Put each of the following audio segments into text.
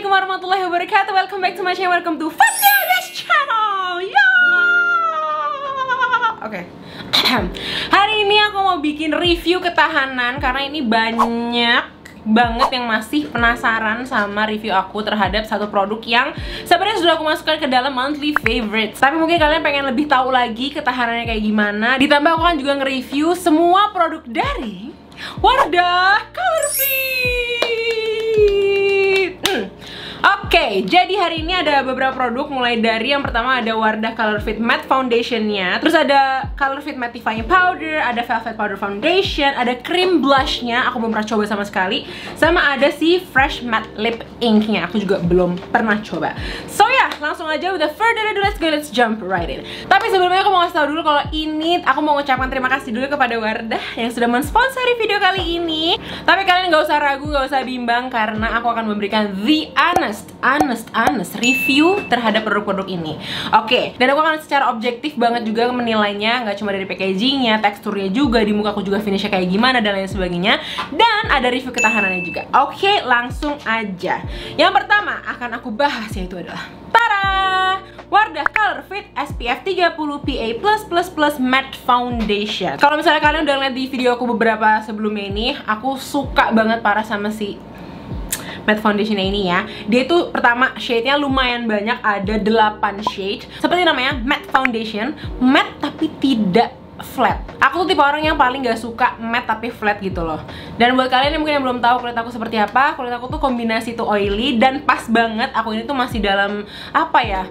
Assalamualaikum warahmatullahi wabarakatuh. Welcome back to my channel. Welcome to Fatya this channel. Oke. Hari ini aku mau bikin review ketahanan karena ini banyak banget yang masih penasaran sama review aku terhadap satu produk yang sebenarnya sudah aku masukkan ke dalam monthly favorites. Tapi mungkin kalian pengen lebih tahu lagi ketahanannya kayak gimana. Ditambah aku kan juga nge-review semua produk dari Wardah Color Fit. Oke, jadi hari ini ada beberapa produk, mulai dari yang pertama ada Wardah Color Fit Matte Foundation-nya, terus ada Color Fit Mattifying Powder, ada Velvet Powder Foundation, ada cream blush-nya, aku belum pernah coba sama sekali, sama ada si Fresh Matte Lip Ink-nya, aku juga belum pernah coba. So ya, langsung aja, without further ado, let's jump right in. Tapi sebelumnya aku mau ngasih tau dulu kalau ini, aku mau ngucapkan terima kasih dulu kepada Wardah yang sudah mensponsori video kali ini. Tapi kalian gak usah ragu, gak usah bimbang, karena aku akan memberikan the honest review terhadap produk-produk ini. Oke, dan aku akan secara objektif banget juga menilainya, nggak cuma dari packagingnya, teksturnya juga, di muka aku juga finishnya kayak gimana dan lain sebagainya. Dan ada review ketahanannya juga. Oke, langsung aja. Yang pertama akan aku bahas yaitu adalah Tara! Wardah Color Fit SPF 30 PA+++ Matte Foundation. Kalau misalnya kalian udah lihat di video aku beberapa sebelumnya ini, aku suka banget parah sama si matte foundationnya ini ya. Dia itu pertama shade-nya lumayan banyak, ada 8 shade. Seperti namanya, matte foundation, matte tapi tidak flat. Aku tuh tipe orang yang paling gak suka matte tapi flat gitu loh. Dan buat kalian yang mungkin yang belum tahu kulit aku seperti apa, kulit aku tuh kombinasi tuh oily dan pas banget. Aku ini tuh masih dalam apa ya,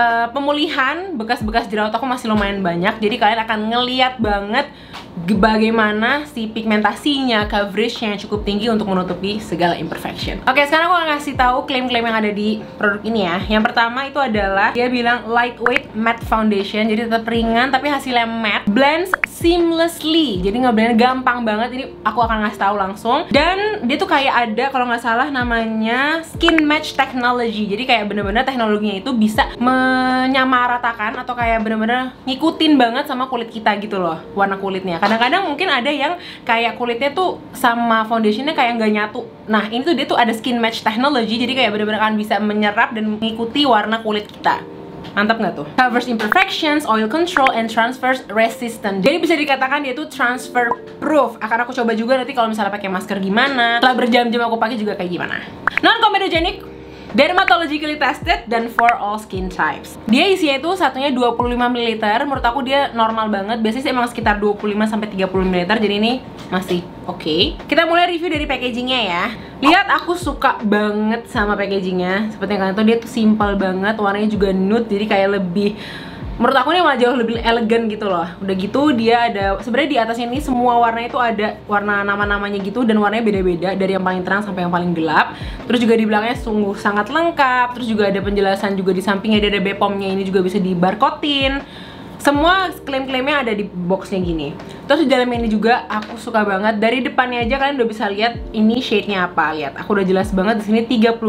pemulihan, bekas-bekas jerawat aku masih lumayan banyak. Jadi kalian akan ngeliat banget bagaimana si pigmentasinya, coveragenya cukup tinggi untuk menutupi segala imperfection. Oke, sekarang aku akan ngasih tahu klaim-klaim yang ada di produk ini ya. Yang pertama itu adalah dia bilang lightweight matte foundation, jadi tetap ringan tapi hasilnya matte, blends seamlessly, jadi ngeblend gampang banget. Ini aku akan ngasih tahu langsung. Dan dia tuh kayak ada, kalau nggak salah namanya skin match technology, jadi kayak bener-bener teknologinya itu bisa menyamaratakan atau kayak bener-bener ngikutin banget sama kulit kita gitu loh, warna kulitnya. Kadang-kadang mungkin ada yang kayak kulitnya tuh sama foundationnya kayak nggak nyatu. Nah ini tuh dia tuh ada skin match technology, jadi kayak bener-bener kan bisa menyerap dan mengikuti warna kulit kita. Mantap nggak tuh? Covers imperfections, oil control, and transfers resistant. Jadi bisa dikatakan dia tuh transfer proof. Akan aku coba juga nanti kalau misalnya pakai masker gimana, setelah berjam-jam aku pakai juga kayak gimana. Non comedogenic, dermatologically tested, dan for all skin types. Dia isinya itu satunya 25 ml. Menurut aku dia normal banget. Biasanya sih emang sekitar 25-30 ml. Jadi ini masih oke. Kita mulai review dari packagingnya ya. Lihat, aku suka banget sama packagingnya. Seperti yang kalian tahu, dia tuh simple banget. Warnanya juga nude, jadi kayak lebih, menurut aku ini malah jauh lebih elegan gitu loh. Udah gitu dia ada, sebenarnya di atasnya ini semua warnanya itu ada warna nama-namanya gitu, dan warnanya beda-beda dari yang paling terang sampai yang paling gelap. Terus juga di belakangnya sungguh sangat lengkap. Terus juga ada penjelasan juga di sampingnya, dia ada BPOM-nya, ini juga bisa di barcode-in. Semua klaim-klaimnya ada di boxnya gini. Terus di dalamnya ini juga aku suka banget. Dari depannya aja kalian udah bisa lihat ini shade-nya apa. Lihat, aku udah jelas banget di sini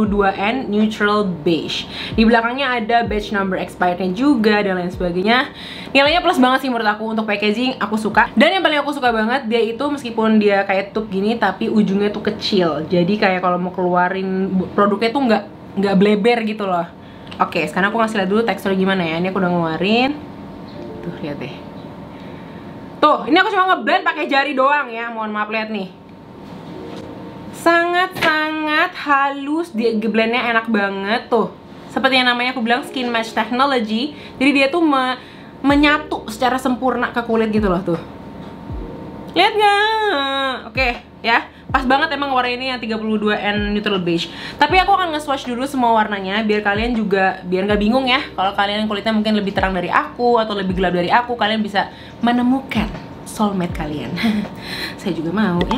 32N neutral beige. Di belakangnya ada batch number expirednya juga dan lain sebagainya. Nilainya plus banget sih menurut aku untuk packaging, aku suka. Dan yang paling aku suka banget, dia itu meskipun dia kayak tube gini tapi ujungnya tuh kecil. Jadi kayak kalau mau keluarin produknya tuh nggak bleber gitu loh. Oke, sekarang aku ngasih lihat dulu teksturnya gimana ya. Ini aku udah ngeluarin. Tuh, lihat deh. Tuh, ini aku cuma ngeblend pakai jari doang ya. Mohon maaf, lihat nih. Sangat-sangat halus, dia blendnya enak banget tuh. Seperti yang namanya aku bilang skin match technology. Jadi dia tuh menyatu secara sempurna ke kulit gitu loh tuh. Lihat nggak? Oke, ya. Pas banget emang warna ini yang 32N neutral beige. Tapi aku akan nge-swatch dulu semua warnanya biar kalian juga, biar nggak bingung ya. Kalau kalian yang kulitnya mungkin lebih terang dari aku atau lebih gelap dari aku, kalian bisa menemukan soulmate kalian. Saya juga mau ya.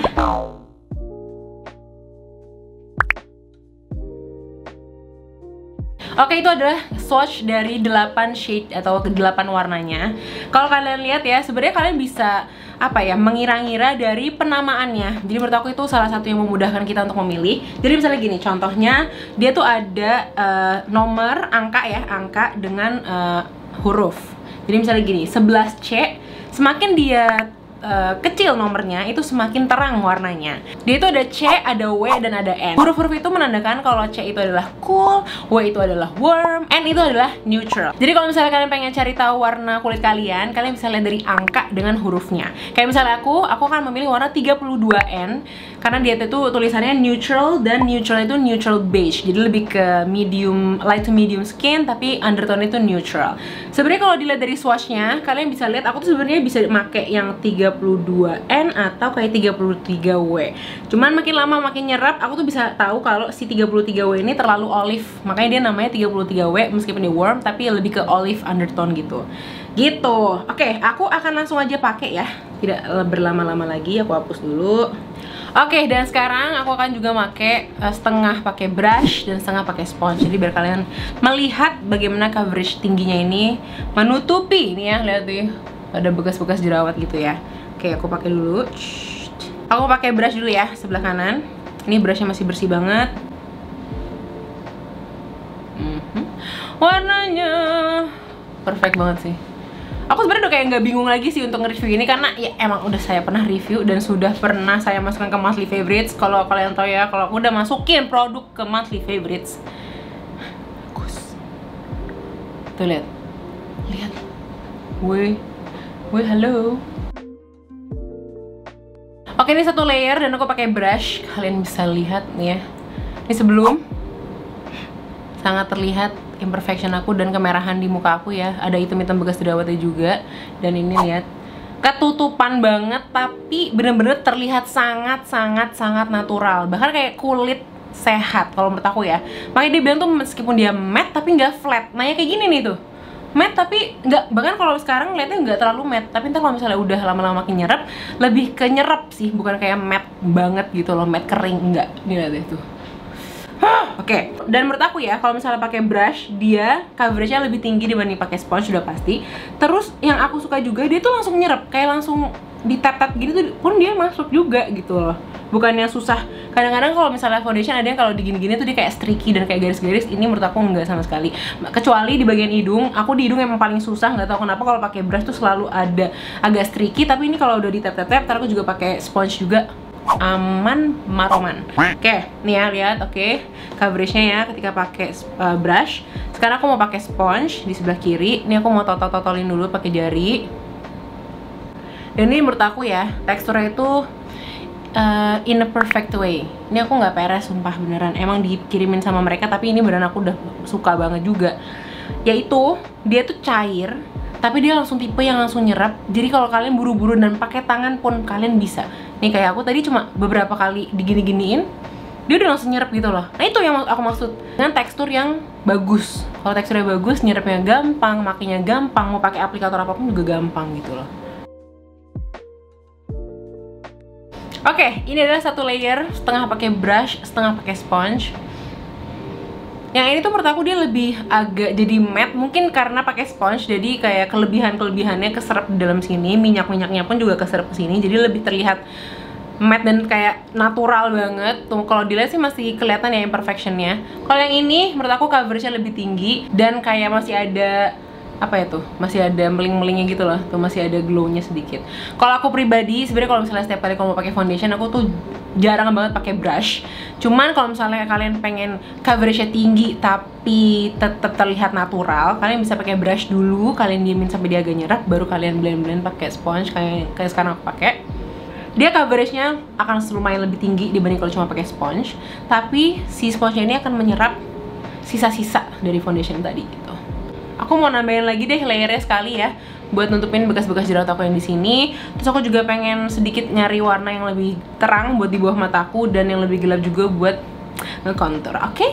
Oke, itu adalah swatch dari 8 shade atau 8 warnanya. Kalau kalian lihat ya, sebenarnya kalian bisa apa ya, mengira-ngira dari penamaannya. Jadi menurut aku itu salah satu yang memudahkan kita untuk memilih. Jadi misalnya gini, contohnya dia tuh ada nomor, angka ya, angka dengan huruf. Jadi misalnya gini, 11C, semakin dia kecil nomornya itu semakin terang warnanya. Dia itu ada C, ada W, dan ada N. Huruf-huruf itu menandakan kalau C itu adalah cool, W itu adalah warm, N itu adalah neutral. Jadi kalau misalnya kalian pengen cari tahu warna kulit kalian bisa lihat dari angka dengan hurufnya. Kayak misalnya aku akan memilih warna 32N karena dia itu tulisannya neutral, dan neutral itu neutral beige. Jadi lebih ke medium, light to medium skin, tapi undertone itu neutral. Sebenarnya kalau dilihat dari swatchnya, kalian bisa lihat aku tuh sebenarnya bisa make yang 32N atau kayak 33W. Cuman makin lama makin nyerap, aku tuh bisa tahu kalau si 33W ini terlalu olive. Makanya dia namanya 33W meskipun dia warm, tapi lebih ke olive undertone gitu. Oke, aku akan langsung aja pakai ya. Tidak berlama-lama lagi, aku hapus dulu. Oke, dan sekarang aku akan juga pakai setengah pakai brush dan setengah pakai sponge. Jadi biar kalian melihat bagaimana coverage tingginya ini menutupi ini ya, lihat tuh ada bekas-bekas jerawat gitu ya. Oke, aku pakai dulu. Aku pakai brush dulu ya, sebelah kanan. Ini brushnya masih bersih banget. Warnanya perfect banget sih. Aku sebenarnya udah kayak nggak bingung lagi sih untuk nge-review ini, karena ya emang udah saya pernah review dan sudah pernah saya masukkan ke monthly favorites. Kalau kalian tahu ya, kalau aku udah masukin produk ke monthly favorites, bagus. Tuh lihat, woi, halo. Oke, ini satu layer dan aku pakai brush. Kalian bisa lihat nih ya. Ini sebelum, sangat terlihat imperfection aku dan kemerahan di muka aku ya. Ada hitam-hitam bekas jerawatnya juga. Dan ini lihat, ketutupan banget tapi bener-bener terlihat sangat natural. Bahkan kayak kulit sehat kalau menurut aku ya. Makanya dia bilang tuh meskipun dia matte tapi nggak flat. Nah ya kayak gini nih tuh, matte tapi nggak, bahkan kalau sekarang lihatnya nggak terlalu matte, tapi ntar kalau misalnya udah lama-lama makin nyerap, lebih ke nyerap sih, bukan kayak matte banget gitu loh, matte kering, enggak. Nih lihat deh tuh. Oke, dan menurut aku ya, kalau misalnya pakai brush, dia coveragenya lebih tinggi dibanding pakai sponge, sudah pasti. Terus yang aku suka juga, dia tuh langsung nyerap, kayak langsung di tap-tap gini tuh pun dia masuk juga gitu loh. Bukannya susah. Kadang-kadang kalau misalnya foundation ada yang kalau digini-gini tuh dia kayak streaky dan kayak garis-garis. Ini menurut aku enggak sama sekali. Kecuali di bagian hidung, aku di hidung emang paling susah, nggak tahu kenapa kalau pakai brush tuh selalu ada agak streaky. Tapi ini kalau udah di tap-tap, ntar aku juga pakai sponge juga. Aman maroman. Oke, nih ya lihat, oke, coveragenya ya ketika pakai brush. Sekarang aku mau pakai sponge di sebelah kiri. Ini aku mau totol-totolin dulu pakai jari. Dan ini menurut aku ya, teksturnya itu in a perfect way. Ini aku nggak peres, sumpah beneran. Emang dikirimin sama mereka, tapi ini beneran aku udah suka banget juga. Yaitu dia tuh cair, tapi dia langsung tipe yang langsung nyerap. Jadi kalau kalian buru-buru dan pakai tangan pun kalian bisa. Nih kayak aku tadi cuma beberapa kali digini-giniin, dia udah langsung nyerap gitu loh. Nah itu yang aku maksud dengan tekstur yang bagus. Kalau teksturnya bagus, nyerapnya gampang, makainya gampang, mau pakai aplikator apapun juga gampang gitu loh. Oke, ini adalah satu layer, setengah pakai brush, setengah pakai sponge. Yang ini tuh menurut aku dia lebih agak jadi matte, mungkin karena pakai sponge, jadi kayak kelebihannya keserap di dalam sini, minyak-minyaknya pun juga keserap ke sini, jadi lebih terlihat matte dan kayak natural banget. Tuh kalau dilihat sih masih kelihatan ya imperfectionnya. Kalau yang ini menurut aku coveragenya lebih tinggi dan kayak masih ada apa ya tuh, masih ada meling-melingnya gitu loh, tuh masih ada glownya sedikit. Kalau aku pribadi sebenarnya kalau misalnya setiap kali kalau mau pakai foundation, aku tuh jarang banget pakai brush. Cuman kalau misalnya kalian pengen coveragenya tinggi tapi tetap terlihat natural, kalian bisa pakai brush dulu, kalian diemin sampai dia agak nyerap, baru kalian blend pakai sponge kayak sekarang aku pakai. Dia coveragenya akan lumayan lebih tinggi dibanding kalau cuma pakai sponge, tapi si sponge ini akan menyerap sisa-sisa dari foundation tadi gitu. Aku mau nambahin lagi deh layernya sekali ya, buat nutupin bekas-bekas jerawat aku yang di sini. Terus aku juga pengen sedikit nyari warna yang lebih terang buat di bawah mataku dan yang lebih gelap juga buat nge-contour. Oke?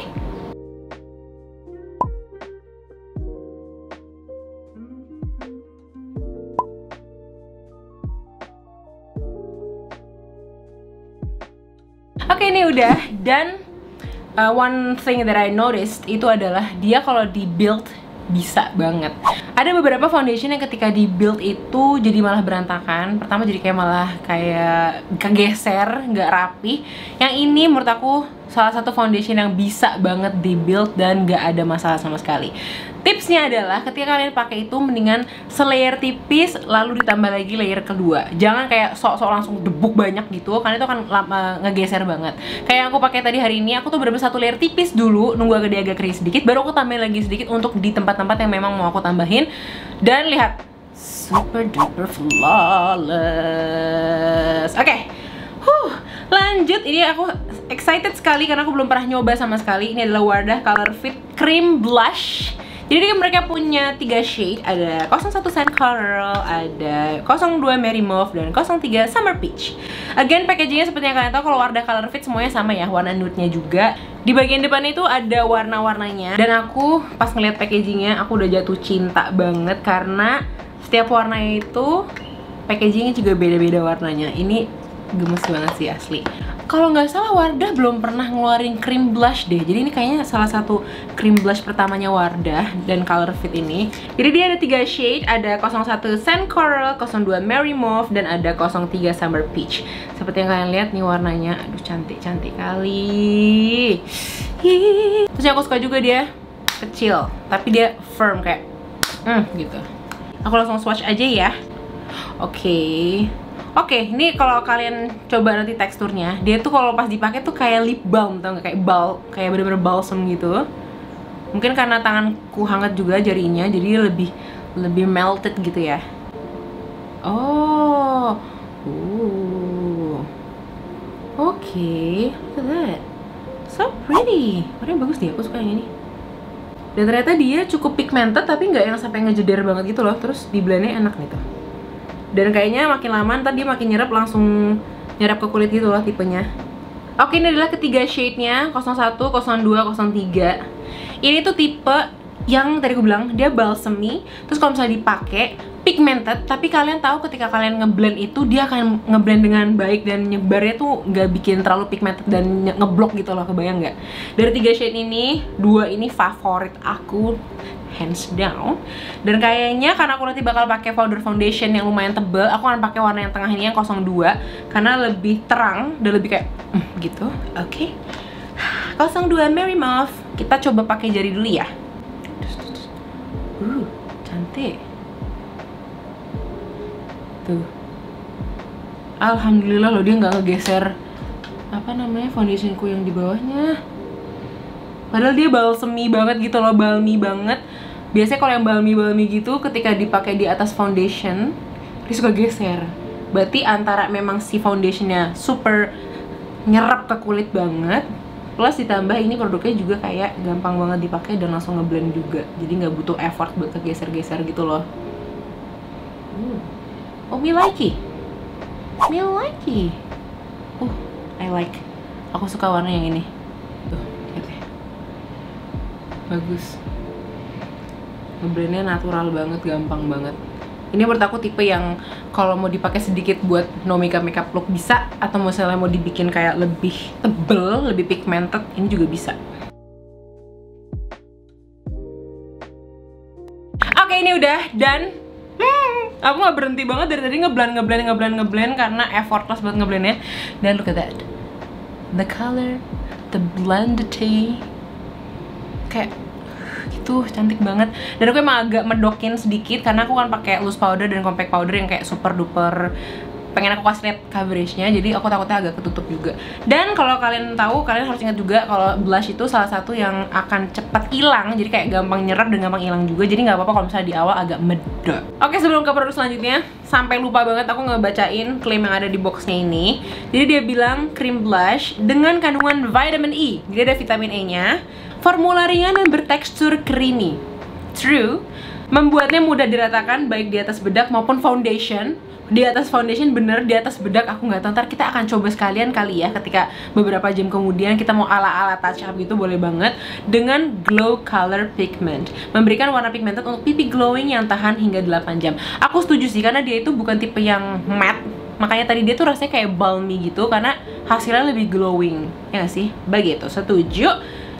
Oke, ini udah. Dan one thing that I noticed itu adalah dia kalau di build bisa banget. Ada beberapa foundation yang ketika di build itu jadi malah berantakan. Pertama jadi kayak malah kayak kegeser, nggak rapi. Yang ini menurut aku salah satu foundation yang bisa banget di build dan gak ada masalah sama sekali. Tipsnya adalah ketika kalian pakai itu mendingan selayer tipis lalu ditambah lagi layer kedua. Jangan kayak sok-sok langsung debuk banyak gitu, karena itu akan ngegeser banget. Kayak yang aku pakai tadi hari ini, aku tuh bener-bener satu layer tipis dulu, nunggu dia agak kering sedikit, baru aku tambahin lagi sedikit untuk di tempat-tempat yang memang mau aku tambahin. Dan lihat, super duper flawless. Oke. Lanjut, ini aku excited sekali karena aku belum pernah nyoba sama sekali. Ini adalah Wardah Color Fit Cream Blush. Jadi mereka punya 3 shade, ada 01 Sand Coral, ada 02 Merry Mauve, dan 03 Summer Peach. Again, packagingnya seperti yang kalian tahu, kalau Wardah Color Fit semuanya sama ya, warna nude-nya juga. Di bagian depan itu ada warna-warnanya. Dan aku pas ngeliat packagingnya, aku udah jatuh cinta banget karena setiap warnanya itu packagingnya juga beda-beda warnanya. Ini gemes banget sih asli. Kalau nggak salah Wardah belum pernah ngeluarin cream blush deh. Jadi ini kayaknya salah satu cream blush pertamanya Wardah dan Color Fit ini. Jadi dia ada 3 shade, ada 01 Sand Coral, 02 Merry Mauve, dan ada 03 Summer Peach. Seperti yang kalian lihat nih warnanya, aduh cantik-cantik kali. Hihihi. Terus yang aku suka juga dia kecil, tapi dia firm kayak gitu. Aku langsung swatch aja ya. Oke, ini kalau kalian coba nanti teksturnya, dia tuh kalau pas dipakai tuh kayak lip balm, tau nggak? Kayak bener-bener balsam gitu. Mungkin karena tanganku hangat juga jarinya, jadi lebih melted gitu ya. Oke, look at that, so pretty. Warnanya bagus deh, aku suka yang ini. Dan ternyata dia cukup pigmented tapi nggak yang sampai ngejeder banget gitu loh. Terus di blendnya enak nih tuh. Dan kayaknya makin lama ntar dia makin nyerap, langsung nyerap ke kulit gitu loh tipenya. Oke, ini adalah ketiga shade-nya, 01, 02, 03. Ini tuh tipe yang tadi aku bilang dia balsamy. Terus kalau misalnya dipakai pigmented, tapi kalian tahu ketika kalian ngeblend itu dia akan ngeblend dengan baik dan nyebarnya tuh nggak bikin terlalu pigmented dan ngeblok gitu loh, kebayang nggak? Dari 3 shade ini, 2 ini favorit aku hands down. Dan kayaknya karena aku nanti bakal pakai powder foundation yang lumayan tebel, aku akan pakai warna yang tengah ini yang 02 karena lebih terang dan lebih kayak gitu. Oke. 02 Merry Mauve. Kita coba pakai jari dulu ya. Cantik. Tuh. Alhamdulillah loh, dia nggak ngegeser apa namanya foundationku yang di bawahnya. Padahal dia balsamy banget gitu loh, balmy banget. Biasanya kalau yang balmy gitu ketika dipakai di atas foundation dia suka geser. Berarti antara memang si foundationnya super nyerap ke kulit banget, plus ditambah ini produknya juga kayak gampang banget dipakai dan langsung ngeblend juga. Jadi nggak butuh effort buat kegeser-geser gitu loh. Oh, me like it. I like. Aku suka warna yang ini. Tuh, lihat ya. Bagus. Ngeblendnya natural banget, gampang banget. Ini menurut aku tipe yang kalau mau dipakai sedikit buat no makeup look bisa, atau misalnya mau dibikin kayak lebih tebel, lebih pigmented, ini juga bisa. Oke, ini udah dan aku nggak berhenti banget dari tadi ngeblend karena effortless buat ngeblendnya. Dan look at that, the color, the blended kayak gitu, cantik banget. Dan aku emang agak medokin sedikit karena aku kan pakai loose powder dan compact powder yang kayak super duper pengen aku kasih lihat coveragenya, jadi aku takutnya agak ketutup juga. Dan kalau kalian tahu, kalian harus ingat juga kalau blush itu salah satu yang akan cepat hilang, jadi kayak gampang nyerap dan gampang hilang juga. Jadi nggak apa-apa kalau misalnya di awal agak medok. Oke, sebelum ke produk selanjutnya, sampai lupa banget aku ngebacain klaim yang ada di boxnya ini. Jadi dia bilang cream blush dengan kandungan vitamin E. Jadi ada vitamin E-nya, formula ringan dan bertekstur creamy. True, membuatnya mudah diratakan baik di atas bedak maupun foundation. Di atas foundation bener, di atas bedak aku nggak tahu. Ntar kita akan coba sekalian kali ya, ketika beberapa jam kemudian kita mau ala-ala touch up gitu, boleh banget. Dengan Glow Color Pigment, memberikan warna pigmented untuk pipi glowing yang tahan hingga 8 jam. Aku setuju sih, karena dia itu bukan tipe yang matte. Makanya tadi dia tuh rasanya kayak balmy gitu, karena hasilnya lebih glowing. Ya nggak sih? Begitu, setuju.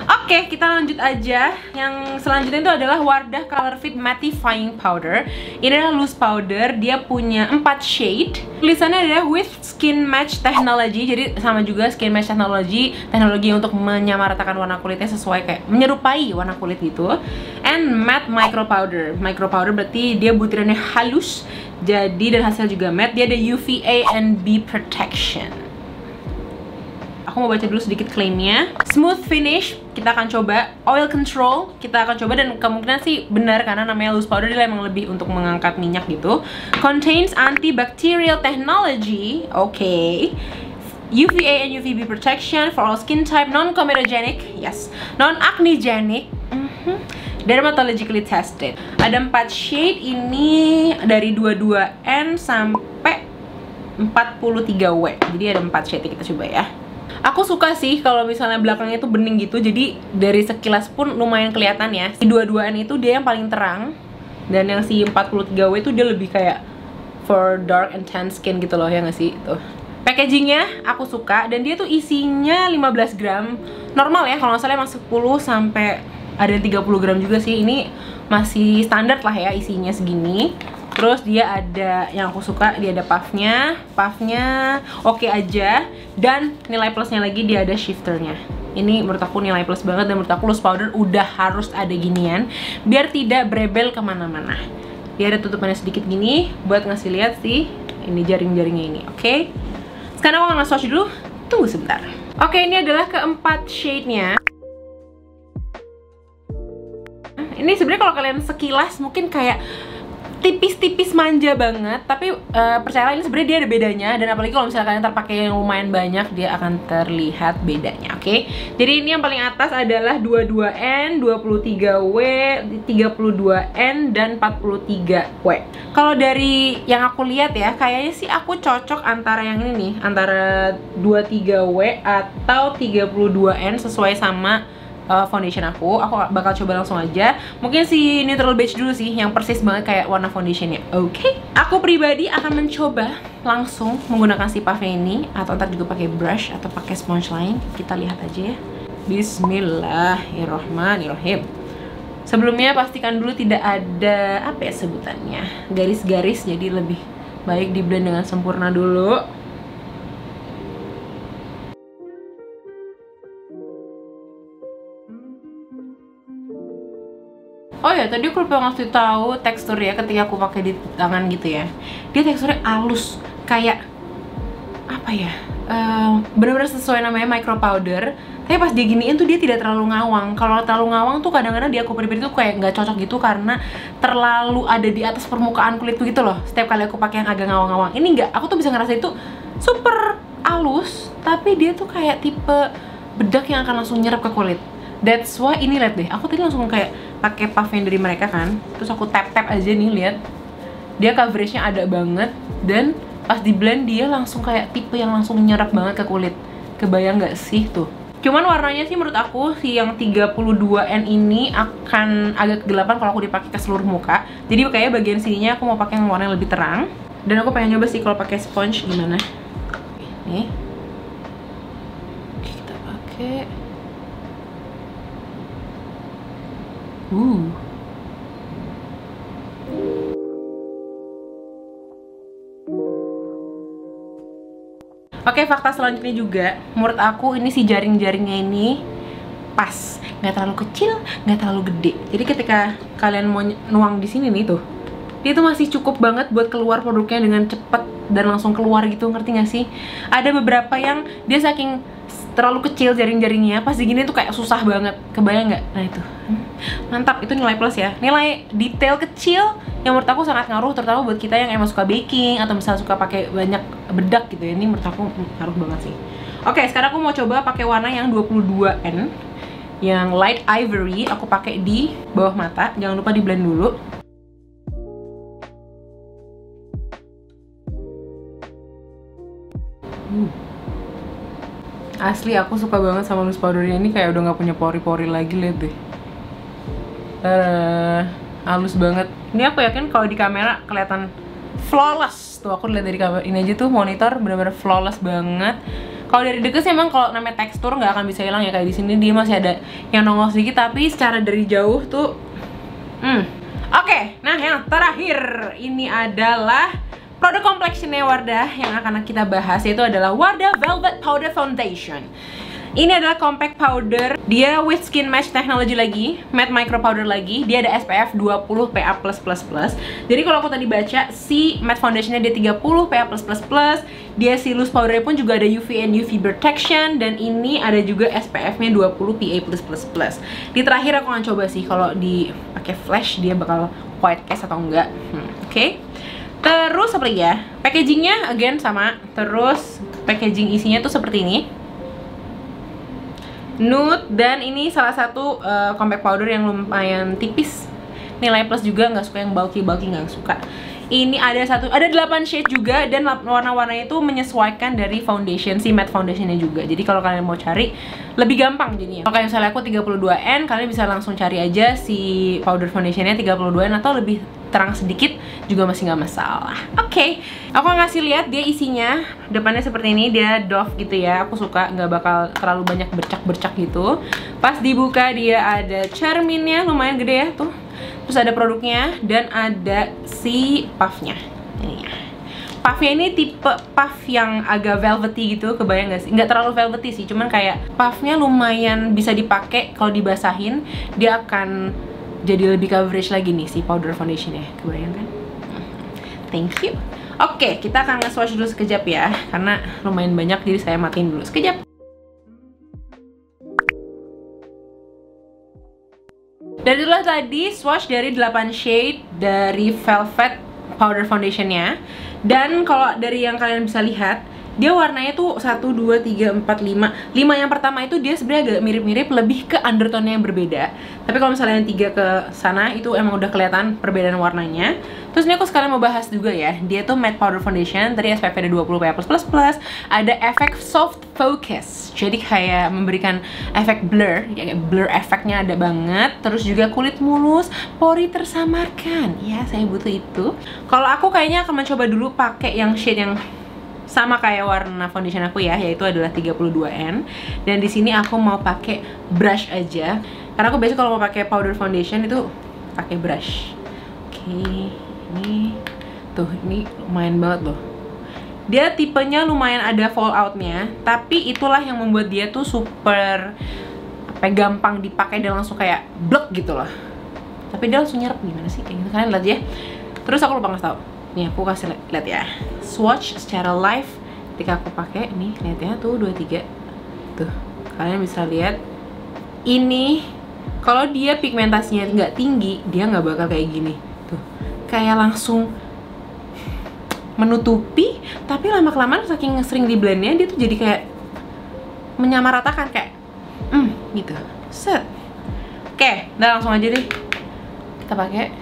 Oke, kita lanjut aja. Yang selanjutnya itu adalah Wardah Color Fit Mattifying Powder. Ini adalah loose powder, dia punya 4 shade. Tulisannya adalah with skin match technology. Jadi sama juga skin match technology, teknologi untuk menyamaratakan warna kulitnya sesuai kayak menyerupai warna kulit gitu. And matte micro powder. Micro powder berarti dia butirannya halus. Jadi dan hasil juga matte. Dia ada UVA and B protection. Aku mau baca dulu sedikit klaimnya. Smooth finish, kita akan coba. Oil control, kita akan coba. Dan kemungkinan sih benar karena namanya loose powder, dia emang lebih untuk mengangkat minyak gitu. Contains antibacterial technology. Oke. UVA and UVB protection for all skin type, non-comedogenic, yes, non-acnegenic, dermatologically tested. Ada 4 shade, ini dari 22N sampai 43W. Jadi ada 4 shade, kita coba ya. Aku suka sih kalau misalnya belakangnya tuh bening gitu, jadi dari sekilas pun lumayan kelihatan ya. Si 22N itu dia yang paling terang, dan yang si 43W itu dia lebih kayak for dark and tan skin gitu loh, ya nggak sih? Tuh. Packagingnya aku suka, dan dia tuh isinya 15 gram. Normal ya, kalau nggak salah emang 10 sampai ada 30 gram juga sih. Ini masih standar lah ya isinya segini. Terus dia ada, yang aku suka, dia ada puffnya oke aja. Dan nilai plusnya lagi dia ada shifternya. Ini menurut aku nilai plus banget, dan menurut aku loose powder udah harus ada ginian biar tidak berebel kemana-mana. Dia ada tutupannya sedikit gini buat ngasih lihat sih ini jaring-jaringnya ini, oke? Sekarang aku akan swatch dulu, tunggu sebentar. Oke, ini adalah keempat shade-nya. Ini sebenarnya kalau kalian sekilas mungkin kayak tipis-tipis manja banget, tapi percayalah ini sebenarnya dia ada bedanya. Dan apalagi kalau misalnya kalian terpakai yang lumayan banyak, dia akan terlihat bedanya, oke? Jadi ini yang paling atas adalah 22N, 23W, 32N, dan 43W. Kalau dari yang aku lihat ya, kayaknya sih aku cocok antara yang ini nih, antara 23W atau 32N sesuai sama foundation aku bakal coba langsung aja. Mungkin si neutral beige dulu sih, yang persis banget kayak warna foundationnya. Oke. Aku pribadi akan mencoba langsung menggunakan si puffnya ini, atau ntar juga pakai brush atau pakai sponge lain. Kita lihat aja ya. Bismillahirrohmanirrohim. Sebelumnya pastikan dulu tidak ada apa ya sebutannya, garis-garis, jadi lebih baik di blend dengan sempurna dulu. Oh ya, tadi aku lupa ngasih tahu tekstur ya ketika aku pakai di tangan gitu ya. Dia teksturnya halus, kayak apa ya? Benar-benar sesuai namanya micro powder. Tapi pas dia giniin tuh dia tidak terlalu ngawang. Kalau terlalu ngawang tuh kadang-kadang di aku pribadi tuh kayak nggak cocok gitu karena terlalu ada di atas permukaan kulitku gitu loh. Setiap kali aku pakai yang agak ngawang-ngawang. Ini nggak, aku tuh bisa ngerasa itu super halus, tapi dia tuh kayak tipe bedak yang akan langsung nyerap ke kulit. That's why ini lihat deh, aku tadi langsung kayak pakai puff yang dari mereka kan, terus aku tap-tap aja nih, lihat dia coveragenya ada banget, dan pas di blend dia langsung kayak tipe yang langsung nyerap banget ke kulit. Kebayang nggak sih tuh? Cuman warnanya sih menurut aku si yang 32N ini akan agak kegelapan kalau aku dipakai ke seluruh muka. Jadi kayaknya bagian sininya aku mau pakai yang warna yang lebih terang, dan aku pengen nyoba sih kalau pakai sponge gimana. Nih, kita pakai. Oke, fakta selanjutnya juga, menurut aku ini si jaring-jaringnya ini pas, nggak terlalu kecil, nggak terlalu gede. Jadi ketika kalian mau nuang di sini nih tuh, dia tuh masih cukup banget buat keluar produknya dengan cepet dan langsung keluar gitu, ngerti nggak sih? Ada beberapa yang dia saking terlalu kecil jaring-jaringnya, pas digini tuh kayak susah banget. Kebayang nggak? Nah itu mantap, itu nilai plus ya. Nilai detail kecil yang menurut aku sangat ngaruh, terutama buat kita yang emang suka baking atau misalnya suka pakai banyak bedak gitu ya. Ini menurut aku ngaruh banget sih. Oke, sekarang aku mau coba pakai warna yang 22N, yang light ivory. Aku pakai di bawah mata, jangan lupa di blend dulu. Asli aku suka banget sama loose powdernya ini, kayak udah nggak punya pori-pori lagi, lihat deh. Halus banget. Ini aku yakin kalau di kamera kelihatan flawless. Tuh aku lihat dari kamera ini aja tuh, monitor bener-bener flawless banget. Kalau dari deket sih emang kalau namanya tekstur nggak akan bisa hilang ya, kayak di sini dia masih ada yang nongol sedikit, tapi secara dari jauh tuh Oke, nah yang terakhir ini adalah produk complexionnya Wardah yang akan kita bahas, yaitu adalah Wardah Velvet Powder Foundation. Ini adalah compact powder, dia with skin match technology lagi, matte micro powder lagi, dia ada SPF 20 PA+++. Jadi kalau aku tadi baca, si matte foundationnya dia 30 PA+++, dia si loose powdernya pun juga ada UV and UV protection, dan ini ada juga SPF-nya 20 PA+++. Di terakhir aku akan coba sih kalau dipakai flash dia bakal white cast atau enggak. Oke. Terus apa lagi ya? Packagingnya again sama. Terus packaging isinya tuh seperti ini. Nude, dan ini salah satu compact powder yang lumayan tipis, nilai plus juga, nggak suka yang bulky nggak suka. Ini ada 8 shade juga, dan warna-warnanya itu menyesuaikan dari foundation, si matte foundationnya juga. Jadi kalau kalian mau cari lebih gampang jadinya. Kalau misalnya aku 32N, kalian bisa langsung cari aja si powder foundationnya 32N, atau lebih terang sedikit juga masih nggak masalah. Oke, aku ngasih lihat dia isinya. Depannya seperti ini, dia doff gitu ya. Aku suka, nggak bakal terlalu banyak bercak-bercak gitu. Pas dibuka dia ada cerminnya, lumayan gede ya tuh. Terus ada produknya, dan ada si puffnya. Ini ya. Puffnya ini tipe puff yang agak velvety gitu, kebayang gak sih? Nggak terlalu velvety sih, cuman kayak puffnya lumayan bisa dipakai kalau dibasahin, dia akan jadi lebih coverage lagi nih si powder foundationnya, kebayang kan? Thank you. Oke, kita akan nge-swatch dulu sekejap ya, karena lumayan banyak, jadi saya matiin dulu sekejap. Dan itulah tadi swatch dari 8 shade dari Velvet Powder Foundationnya. Dan kalau dari yang kalian bisa lihat, dia warnanya tuh 1, 2, 3, 4, 5. 5 yang pertama itu dia sebenarnya agak mirip-mirip, lebih ke undertone-nya yang berbeda. Tapi kalau misalnya yang 3 ke sana, itu emang udah kelihatan perbedaan warnanya. Terus ini aku sekalian mau bahas juga ya, dia tuh matte powder foundation, tadi SPF ada 20 PA+++, ada efek soft focus, jadi kayak memberikan efek blur, ya blur efeknya ada banget. Terus juga kulit mulus, pori tersamarkan, ya saya butuh itu. Kalau aku kayaknya akan mencoba dulu pakai yang shade yang sama kayak warna foundation aku ya, yaitu adalah 32N. Dan di sini aku mau pakai brush aja, karena aku biasanya kalau mau pakai powder foundation itu pakai brush. Oke, ini tuh, ini lumayan banget loh. Dia tipenya lumayan ada falloutnya, tapi itulah yang membuat dia tuh super gampang dipakai dan langsung kayak blek gitu loh. Tapi dia langsung nyerap, gimana sih kayak gitu, kalian lihat ya. Terus aku lupa ngasih tau. Nih aku kasih lihat ya, swatch secara live ketika aku pakai. Nih lihat ya, tuh 2, 3 tuh, kalian bisa lihat ini. Kalau dia pigmentasinya nggak tinggi, dia nggak bakal kayak gini tuh, kayak langsung menutupi. Tapi lama-kelamaan saking sering di blendnya, dia tuh jadi kayak menyamaratakan, kayak gitu, set. Oke, udah langsung aja deh kita pakai.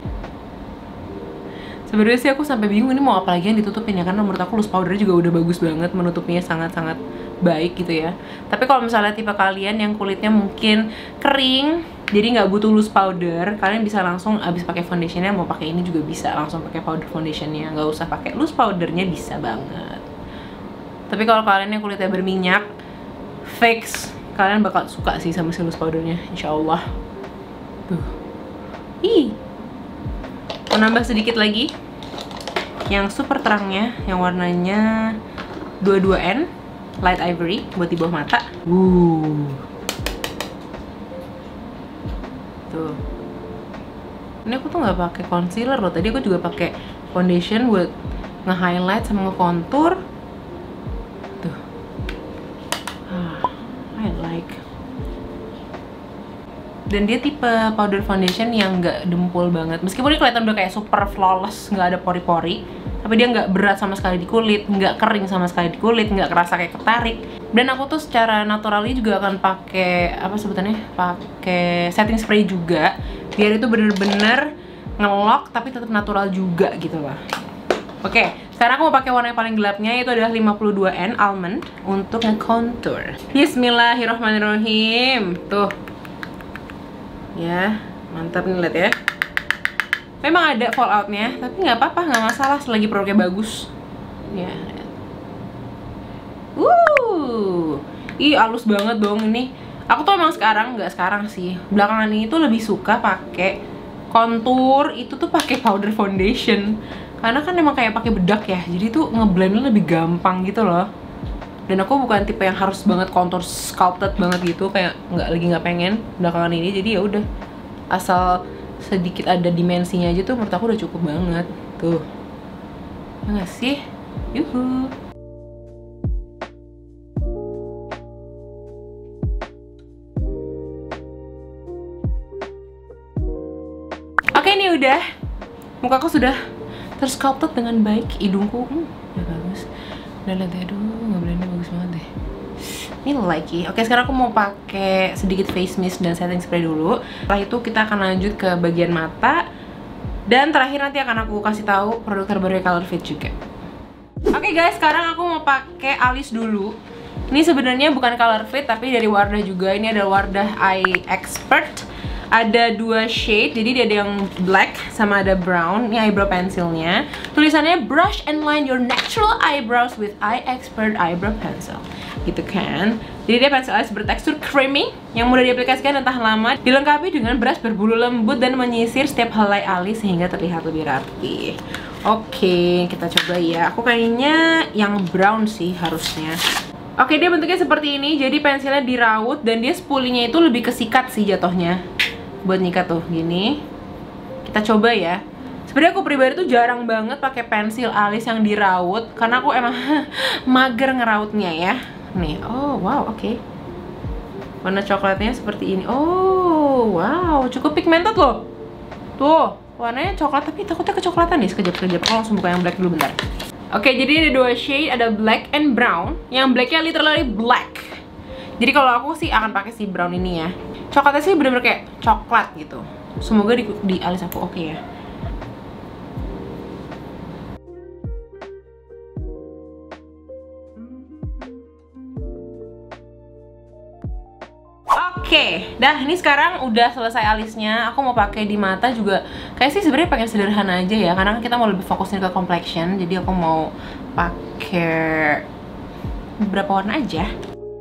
Sebenarnya sih aku sampai bingung ini mau apa lagi yang ditutupin ya, karena menurut aku loose powder juga udah bagus banget, menutupnya sangat-sangat baik gitu ya. Tapi kalau misalnya tipe kalian yang kulitnya mungkin kering, jadi nggak butuh loose powder, kalian bisa langsung abis pakai foundationnya, mau pakai ini juga bisa langsung pakai powder foundationnya, nggak usah pakai loose powdernya, bisa banget. Tapi kalau kalian yang kulitnya berminyak, fix, kalian bakal suka sih sama si loose powdernya, insya Allah. Tuh, mau nambah sedikit lagi yang super terangnya, yang warnanya 22N light ivory buat di bawah mata. Tuh, ini aku tuh nggak pakai concealer loh, tadi aku juga pakai foundation buat nge-highlight sama nge-contour. Tuh, I like. Dan dia tipe powder foundation yang nggak dempul banget, meskipun dia kelihatan udah kayak super flawless, nggak ada pori-pori, tapi dia nggak berat sama sekali di kulit, nggak kering sama sekali di kulit, nggak kerasa kayak ketarik. Dan aku tuh secara naturalnya juga akan pakai apa sebutannya, pakai setting spray juga, biar itu bener-bener ngelock tapi tetap natural juga gitu lah. Oke, sekarang aku mau pakai warna yang paling gelapnya, yaitu adalah 52N almond untuk nge-contour. Bismillahirrahmanirrahim. Tuh ya, mantap nih, lihat ya. Memang ada falloutnya, tapi nggak apa-apa, nggak masalah selagi produknya bagus ya. Ih, halus banget dong ini. Aku tuh emang nggak sekarang sih, belakangan ini tuh lebih suka pakai contour itu tuh pakai powder foundation. Karena kan emang kayak pakai bedak ya, jadi tuh ngeblendnya lebih gampang gitu loh. Dan aku bukan tipe yang harus banget contour sculpted banget gitu, kayak nggak pengen belakangan ini. Jadi ya udah, asal sedikit ada dimensinya aja tuh menurut aku udah cukup banget tuh. Ya nggak sih? Yuhu. Oke, ini udah. Mukaku sudah tersculpted dengan baik. Hidungku udah bagus. Udah lihat ya, aduh, ngeblendnya bagus banget deh. Ini lagi. Oke, sekarang aku mau pakai sedikit face mist dan setting spray dulu. Setelah itu kita akan lanjut ke bagian mata. Dan terakhir nanti akan aku kasih tahu produk terbaru Color Fit juga. Oke guys, sekarang aku mau pakai alis dulu. Ini sebenarnya bukan Color Fit tapi dari Wardah juga. Ini adalah Wardah Eye Expert. Ada 2 shade, jadi dia ada yang black sama ada brown. Ini eyebrow pencilnya. Tulisannya brush and line your natural eyebrows with Eye Expert Eyebrow Pencil. Gitu kan. Jadi dia pensil alis bertekstur creamy yang mudah diaplikasikan dan tahan lama. Dilengkapi dengan brush berbulu lembut dan menyisir setiap helai alis sehingga terlihat lebih rapi. Oke, kita coba ya. Aku kayaknya yang brown sih harusnya. Oke, dia bentuknya seperti ini. Jadi pensilnya diraut dan dia spoolingnya itu lebih kesikat sih jatuhnya. Buat nyikat tuh gini. Kita coba ya. Sebenarnya aku pribadi tuh jarang banget pakai pensil alis yang diraut karena aku emang mager ngerautnya ya. Nih, oh wow, oke. Warna coklatnya seperti ini. Oh wow, cukup pigmented loh. Tuh, warnanya coklat tapi takutnya kecoklatan nih. Sekejap. Aku langsung buka yang black dulu bentar. Oke, jadi ada 2 shade, ada black and brown. Yang blacknya literally black. Jadi kalau aku sih akan pakai si brown ini ya. Coklatnya sih bener-bener kayak coklat gitu. Semoga di alis aku oke ya. Oke, dah ini sekarang udah selesai alisnya. Aku mau pakai di mata juga. Kayak sih sebenarnya pengen sederhana aja ya, karena kan kita mau lebih fokusin ke complexion. Jadi aku mau pakai beberapa warna aja.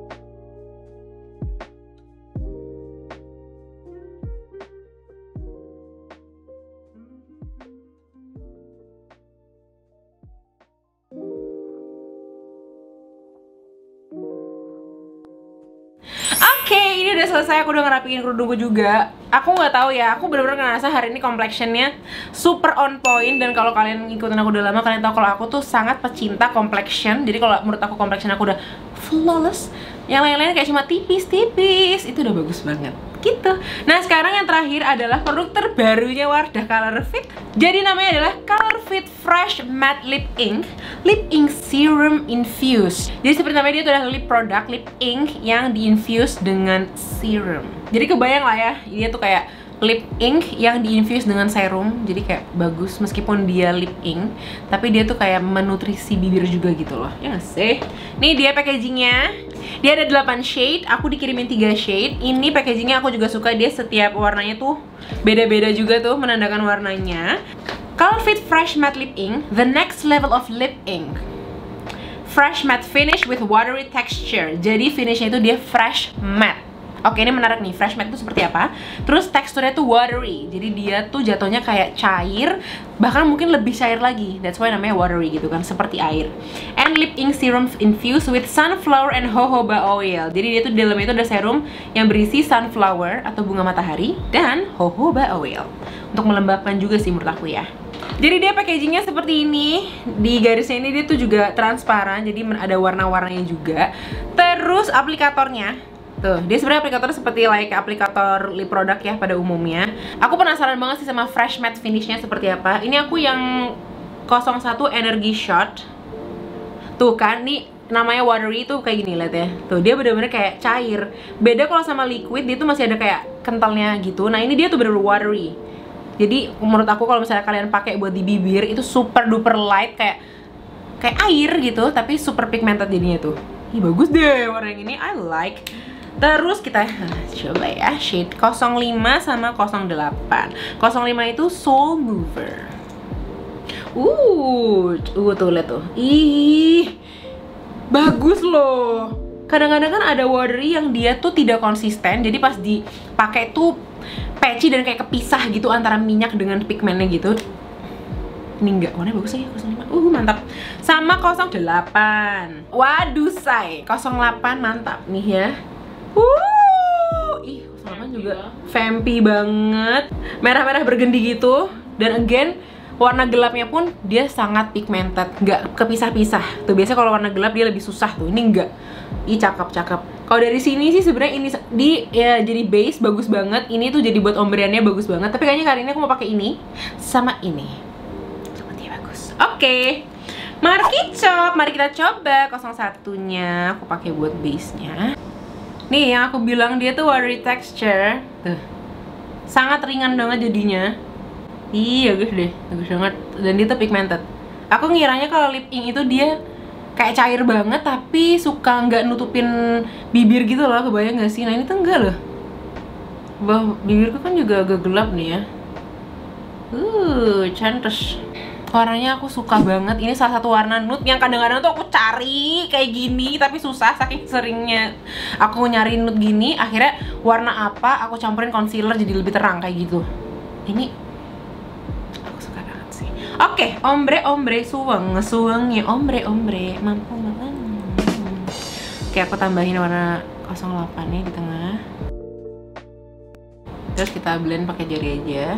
Oke, ini udah selesai. Aku udah ngerapiin kerudungku juga. Aku nggak tahu ya. Aku bener-bener ngerasa hari ini complexionnya super on point. Dan kalau kalian ngikutin aku udah lama, kalian tahu kalau aku tuh sangat pecinta complexion. Jadi kalau menurut aku complexion aku udah flawless. Yang lain-lain kayak cuma tipis-tipis. Itu udah bagus banget. Gitu. Nah, sekarang yang terakhir adalah produk terbarunya Wardah Color Fit. Jadi namanya adalah Color Fit Fresh Matte Lip Ink Serum Infused. Jadi seperti namanya, dia itu adalah lip product, lip ink yang diinfuse dengan serum. Jadi kebayang lah ya, dia tuh kayak lip ink yang diinfuse dengan serum. Jadi kayak bagus meskipun dia lip ink, tapi dia tuh kayak menutrisi bibir juga gitu loh. Ya nggak sih? Nih dia packagingnya. Dia ada 8 shade, aku dikirimin 3 shade. Ini packagingnya aku juga suka, dia setiap warnanya tuh beda-beda juga tuh menandakan warnanya. Color Fit Fresh Matte Lip Ink, the next level of lip ink. Fresh matte finish with watery texture. Jadi finishnya itu dia fresh matte. Oke, ini menarik nih, fresh matte itu seperti apa. Terus teksturnya tuh watery, jadi dia tuh jatuhnya kayak cair, bahkan mungkin lebih cair lagi. That's why namanya watery gitu kan, seperti air. And lip ink serum infused with sunflower and jojoba oil. Jadi dia tuh di dalamnya itu ada serum yang berisi sunflower atau bunga matahari dan jojoba oil. Untuk melembabkan juga sih menurut aku ya. Jadi dia packagingnya seperti ini. Di garisnya ini dia tuh juga transparan, jadi ada warna-warnanya juga. Terus aplikatornya tuh, dia sebenarnya aplikatornya seperti like aplikator lip product ya pada umumnya. Aku penasaran banget sih sama fresh matte finishnya seperti apa. Ini aku yang 01 Energy Shot. Tuh kan, nih namanya watery tuh kayak gini, lihat ya. Tuh, dia bener-bener kayak cair. Beda kalau sama liquid, dia tuh masih ada kayak kentalnya gitu. Nah, ini dia tuh bener-bener watery. Jadi menurut aku kalau misalnya kalian pakai buat di bibir itu super duper light, kayak air gitu, tapi super pigmented jadinya tuh. Ih, bagus deh warna yang ini, I like. Terus kita coba ya shade 05 sama 08. 05 itu Soul Mover. Tuh lihat tuh. Ih. Bagus loh. Kadang-kadang kan ada watery yang dia tuh tidak konsisten, jadi pas dipakai tuh patchy dan kayak kepisah gitu antara minyak dengan pigmennya gitu. Ini enggak, warnanya bagus lagi, 05. Mantap. Sama 08. Waduh say, 08 mantap nih ya. Ih, 08 juga vampy banget. Merah-merah bergendi gitu. Dan again, warna gelapnya pun dia sangat pigmented, nggak kepisah-pisah. Tuh biasanya kalau warna gelap dia lebih susah tuh. Ini enggak. Ih, cakep-cakep. Kalau dari sini sih sebenarnya ini ya jadi base bagus banget. Ini tuh jadi buat ombreannya bagus banget. Tapi kayaknya kali ini aku mau pakai ini sama ini. Oke, mari kita coba 01-nya. Aku pakai buat base-nya. Nih yang aku bilang dia tuh watery texture. Tuh. Sangat ringan banget jadinya. Iya, bagus deh, bagus banget. Dan dia tuh pigmented. Aku ngiranya kalau lip ink itu dia kayak cair banget tapi suka nggak nutupin bibir gitu loh, kebayang nggak sih? Nah ini tuh enggak loh. Bibirku kan juga agak gelap nih ya. Cantik. Warnanya aku suka banget. Ini salah satu warna nude yang kadang-kadang tuh aku cari kayak gini tapi susah saking seringnya aku nyari nude gini. Akhirnya warna apa aku campurin concealer jadi lebih terang kayak gitu. Ini aku suka banget sih. Oke, ombre suwengnya ombre mampu banget. Oke, aku tambahin warna 08 nih di tengah. Terus kita blend pakai jari aja.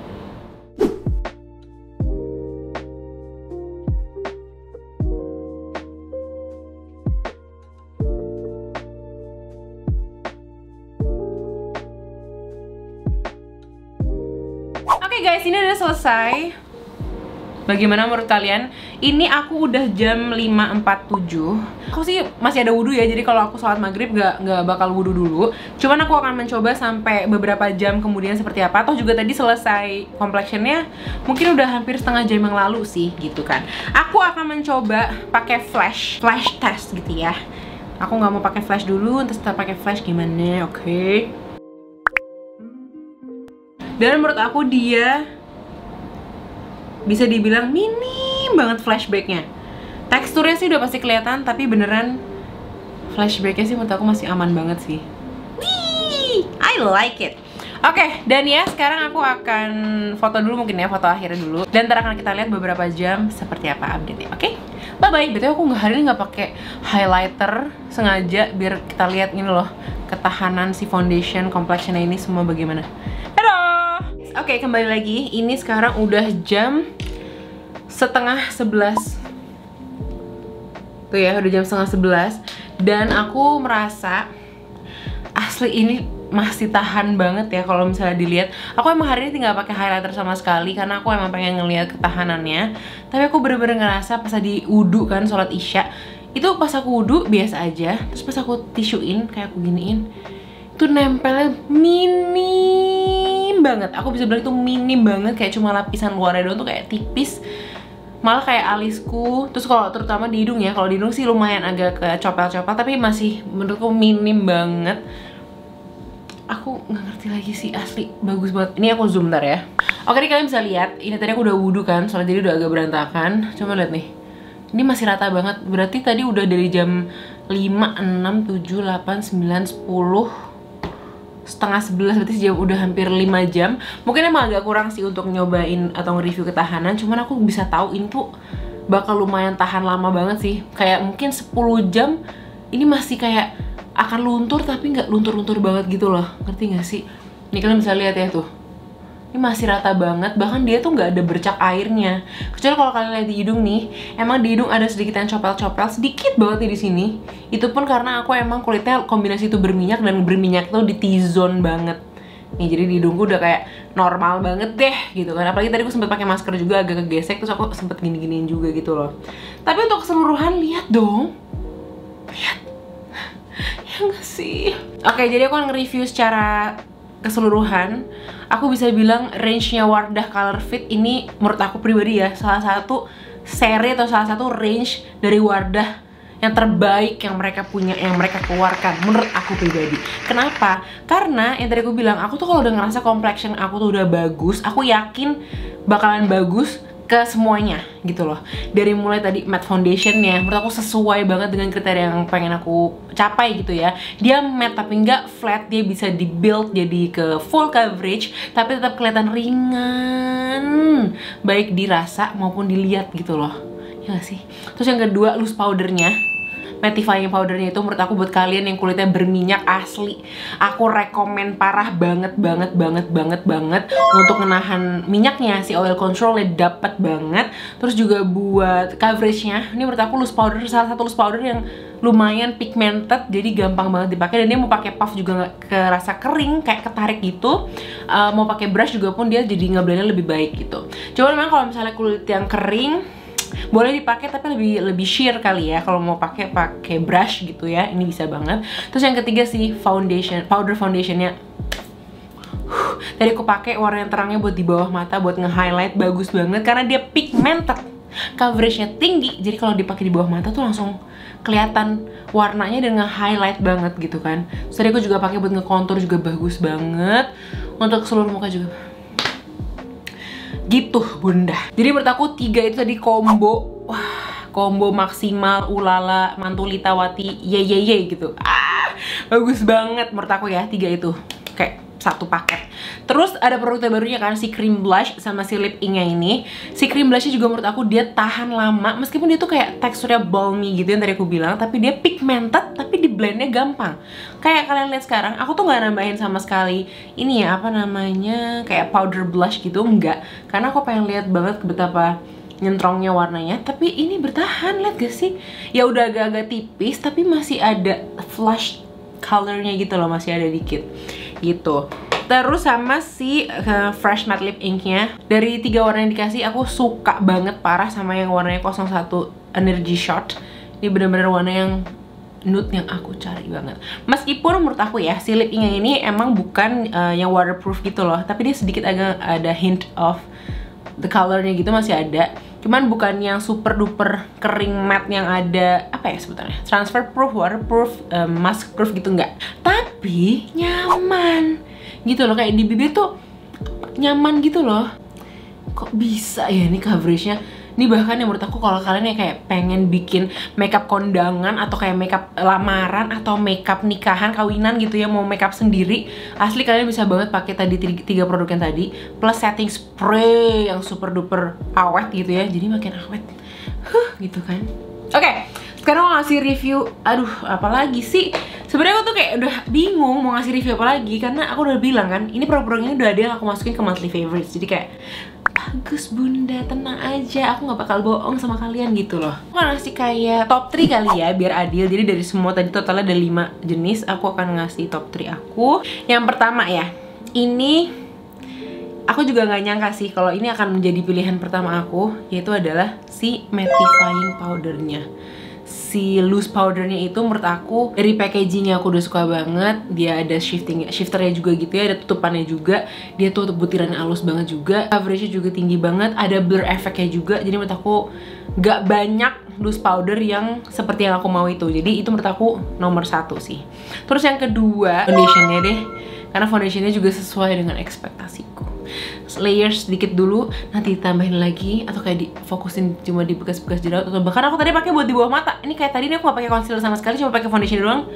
Oke guys, ini udah selesai. Bagaimana menurut kalian? Ini aku udah jam 5.47. Aku sih masih ada wudhu ya, jadi kalau aku sholat maghrib nggak bakal wudhu dulu. Cuman aku akan mencoba sampai beberapa jam kemudian seperti apa. Atau juga tadi selesai complexionnya mungkin udah hampir setengah jam yang lalu sih gitu kan. Aku akan mencoba pakai flash test gitu ya. Aku nggak mau pakai flash dulu, terus kita pakai flash gimana? Oke. Dan menurut aku dia bisa dibilang minim banget flashbacknya. Teksturnya sih udah pasti kelihatan, tapi beneran flashbacknya sih menurut aku masih aman banget sih. Wih, I like it. Oke, dan ya sekarang aku akan foto dulu mungkin ya, foto akhirnya dulu. Dan ntar akan kita lihat beberapa jam seperti apa update-nya, oke? Bye-bye. Betul aku hari ini nggak pakai highlighter sengaja biar kita lihat ini loh ketahanan si foundation complexionnya ini semua bagaimana. Oke, kembali lagi. Ini sekarang udah jam 10:30. Tuh ya, udah jam 10:30. Dan aku merasa asli ini masih tahan banget ya kalau misalnya dilihat. Aku emang hari ini tinggal pakai highlighter sama sekali karena aku emang pengen ngeliat ketahanannya. Tapi aku bener-bener ngerasa pas tadi wudhu kan, sholat isya, itu pas aku wudhu biasa aja. Terus pas aku tisuin, kayak aku giniin, itu nempelnya minim banget. Aku bisa bilang itu minim banget, kayak cuma lapisan luarnya doang tuh kayak tipis. Malah kayak alisku. Terus kalau terutama di hidung ya, kalau di hidung sih lumayan agak ke copel-copel, tapi masih menurutku minim banget. Aku nggak ngerti lagi sih, asli bagus banget. Ini aku zoom bentar ya. Oke nih, kalian bisa lihat, ini tadi aku udah wudhu kan, soalnya jadi udah agak berantakan. Coba lihat nih, ini masih rata banget. Berarti tadi udah dari jam 5, 6, 7, 8, 9, 10 setengah 11, berarti sejauh udah hampir 5 jam. Mungkin emang agak kurang sih untuk nyobain atau nge-review ketahanan, cuman aku bisa tahu ini tuh bakal lumayan tahan lama banget sih. Kayak mungkin 10 jam ini masih kayak akan luntur, tapi nggak luntur-luntur banget gitu loh. Ngerti nggak sih? Nih kalian bisa lihat ya tuh, ini masih rata banget, bahkan dia tuh nggak ada bercak airnya. Kecuali kalau kalian lihat di hidung nih, emang di hidung ada sedikit yang copel-copel, sedikit banget nih di sini. Itu pun karena aku emang kulitnya kombinasi itu berminyak, dan berminyak tuh di T-zone banget. Nih jadi di hidungku udah kayak normal banget deh gitu kan. Apalagi tadi aku sempet pakai masker juga agak kegesek, terus aku sempet gini-giniin juga gitu loh. Tapi untuk keseluruhan lihat dong, lihat, ya nggak sih? Oke, jadi aku akan nge-review secara keseluruhan. Aku bisa bilang range-nya Wardah Color Fit ini menurut aku pribadi ya, salah satu seri atau salah satu range dari Wardah yang terbaik yang mereka punya, yang mereka keluarkan menurut aku pribadi. Kenapa? Karena yang tadi aku bilang, aku tuh kalau udah ngerasa complexion aku tuh udah bagus, aku yakin bakalan bagus ke semuanya gitu loh. Dari mulai tadi matte foundationnya, menurut aku sesuai banget dengan kriteria yang pengen aku capai gitu ya. Dia matte tapi nggak flat, dia bisa di build jadi ke full coverage tapi tetap kelihatan ringan, baik dirasa maupun dilihat gitu loh, ya gak sih? Terus yang kedua, loose powdernya, mattifying powdernya itu menurut aku buat kalian yang kulitnya berminyak asli, aku rekomen parah banget untuk menahan minyaknya. Si oil controlnya dapat banget. Terus juga buat coveragenya, ini menurut aku loose powder salah satu loose powder yang lumayan pigmented, jadi gampang banget dipakai. Dan dia mau pakai puff juga nggak kerasa kering kayak ketarik gitu. Mau pakai brush juga pun dia jadi ngeblendnya lebih baik gitu. Coba memang kalau misalnya kulit yang kering boleh dipakai tapi lebih sheer kali ya kalau mau pakai brush gitu ya. Ini bisa banget. Terus yang ketiga sih powder foundationnya. Tadi aku pakai warna yang terangnya buat di bawah mata, buat nge-highlight, bagus banget karena dia pigmented, coveragenya tinggi, jadi kalau dipakai di bawah mata tuh langsung kelihatan warnanya dan nge-highlight banget gitu kan. Terus tadi aku juga pakai buat nge-contour juga bagus banget, untuk seluruh muka juga gitu bunda. Jadi menurut aku 3 itu tadi combo, wah, combo maksimal, ulala, mantulitawati, ye gitu. Bagus banget menurut aku ya 3 itu, kayak satu paket. Terus ada produk terbarunya kan, si cream blush sama si lip ink-nya ini. Si cream blushnya juga menurut aku dia tahan lama, meskipun dia tuh kayak teksturnya balmy gitu yang tadi aku bilang, tapi dia pigmented, tapi di blendnya gampang. Kayak kalian lihat sekarang, aku tuh nggak nambahin sama sekali ini ya, apa namanya, kayak powder blush gitu, enggak. Karena aku pengen lihat banget betapa nyentrongnya warnanya, tapi ini bertahan, lihat gak sih? Ya udah agak-agak tipis, tapi masih ada flush colornya gitu loh, masih ada dikit gitu. Terus sama si Fresh Matte Lip Ink-nya, dari 3 warna yang dikasih aku suka banget parah sama yang warnanya 01 Energy Shot. Ini bener-bener warna yang nude yang aku cari banget. Meskipun menurut aku ya, si lip ink-nya ini emang bukan yang waterproof gitu loh, tapi dia sedikit agak ada hint of the colornya gitu, masih ada. Cuman bukan yang super duper kering matte yang ada apa ya sebutannya, transfer proof, waterproof, mask proof gitu, enggak. Tapi nyaman gitu loh, kayak di bibir tuh nyaman gitu loh. Kok bisa ya ini coveragenya? Ini bahkan yang menurut aku kalau kalian yang kayak pengen bikin makeup kondangan atau kayak makeup lamaran atau makeup nikahan, kawinan gitu ya, mau makeup sendiri, asli kalian bisa banget pakai tadi 3 produk yang tadi plus setting spray yang super duper awet gitu ya, jadi makin awet gitu kan. Oke, sekarang mau ngasih review. Aduh, apalagi sih? Sebenarnya aku tuh kayak udah bingung mau ngasih review apa lagi, karena aku udah bilang kan, ini produk ini udah ada yang aku masukin ke monthly favorites. Jadi kayak bagus bunda, tenang aja, aku gak bakal bohong sama kalian gitu loh. Aku akan ngasih kayak top 3 kali ya, biar adil. Jadi dari semua tadi totalnya ada 5 jenis, aku akan ngasih top 3 aku. Yang pertama ya, ini aku juga gak nyangka sih kalau ini akan menjadi pilihan pertama aku, yaitu adalah si mattifying powdernya. Si loose powdernya itu menurut aku dari packagingnya aku udah suka banget. Dia ada shifternya juga gitu ya, ada tutupannya juga. Dia tuh butirannya halus banget juga, coveragenya juga tinggi banget, ada blur efeknya juga. Jadi menurut aku gak banyak loose powder yang seperti yang aku mau itu. Jadi itu menurut aku nomor 1 sih. Terus yang kedua, foundationnya deh, karena foundationnya juga sesuai dengan ekspektasiku. Layer sedikit dulu, nanti ditambahin lagi, atau kayak difokusin cuma di bekas-bekas jerawat, atau bahkan aku tadi pakai buat di bawah mata. Ini kayak tadi ini aku gak pakai concealer sama sekali, cuma pakai foundation doang,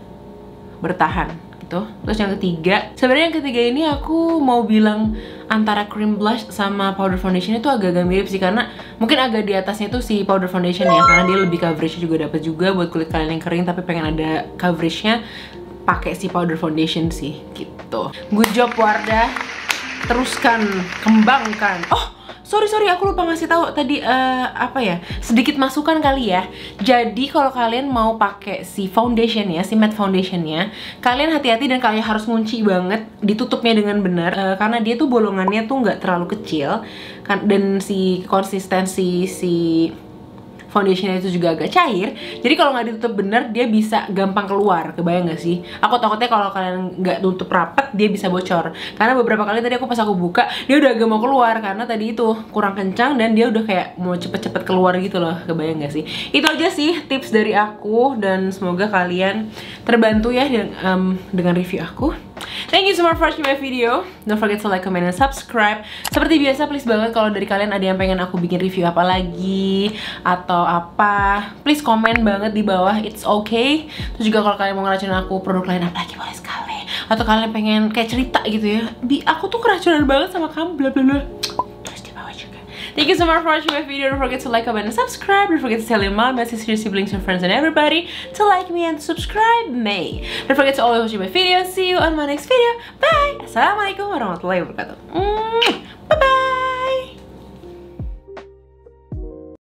bertahan gitu. Terus yang ketiga, sebenarnya yang ketiga ini aku mau bilang antara cream blush sama powder foundation itu agak-agak mirip sih, karena mungkin agak di atasnya tuh si powder foundation ya, karena dia lebih coverage juga dapat juga buat kulit kalian yang kering tapi pengen ada coveragenya, pakai si powder foundation sih gitu. Good job Wardah, teruskan, kembangkan. Oh, sorry aku lupa ngasih tahu tadi apa ya, sedikit masukan kali ya. Jadi kalau kalian mau pakai si foundation ya, si matte foundationnya, kalian hati-hati dan kalian harus ngunci banget, ditutupnya dengan benar, karena dia tuh bolongannya tuh nggak terlalu kecil kan, dan si konsistensi si foundationnya itu juga agak cair. Jadi kalau nggak ditutup bener, dia bisa gampang keluar. Kebayang nggak sih? Aku takutnya kalau kalian nggak tutup rapet, dia bisa bocor. Karena beberapa kali tadi pas aku buka, dia udah agak mau keluar karena tadi itu kurang kencang dan dia udah kayak mau cepet-cepet keluar gitu loh. Kebayang nggak sih? Itu aja sih tips dari aku, dan semoga kalian terbantu ya dengan review aku. Thank you so much for watching my video. Don't forget to like, comment, and subscribe. Seperti biasa, please banget kalau dari kalian ada yang pengen aku bikin review apa lagi atau apa, please komen banget di bawah. It's okay. Terus juga kalau kalian mau ngeracunin aku produk lain apa lagi, boleh sekali. Atau kalian pengen kayak cerita gitu ya, aku tuh keracunan banget sama kamu, bla bla bla. Thank you so much for watching my video. Don't forget to like, comment, and subscribe. Don't forget to tell your mom, your sisters, siblings, your friends, and everybody to like me and subscribe me. Don't forget to always watch my videos. See you on my next video. Bye. Assalamualaikum warahmatullahi wabarakatuh.